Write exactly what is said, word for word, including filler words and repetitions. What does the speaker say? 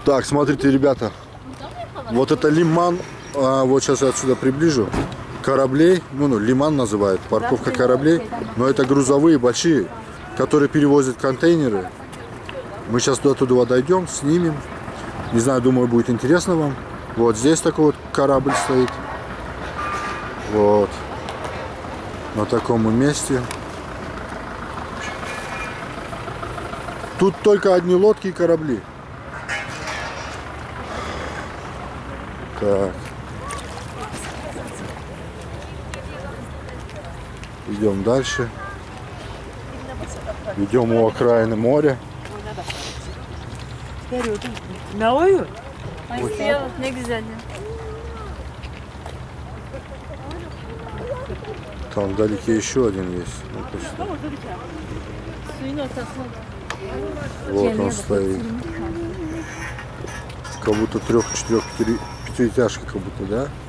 Так, смотрите, ребята. Вот это лиман. А, вот сейчас я отсюда приближу. Кораблей. Ну, ну, лиман называют. Парковка кораблей. Но это грузовые, большие, которые перевозят контейнеры. Мы сейчас до туда дойдем, снимем. Не знаю, думаю, будет интересно вам. Вот здесь такой вот корабль стоит. Вот. На таком месте. Тут только одни лодки и корабли. Так. Идем dальше. Идем у окраины моря. Ne oluyor? Ay suya bak ne güzel ya. Там вдалеке еще один есть. Suyun ortasına. Вот он стоит. Как будто трех, четырех, пятиэтажка, как будто, да?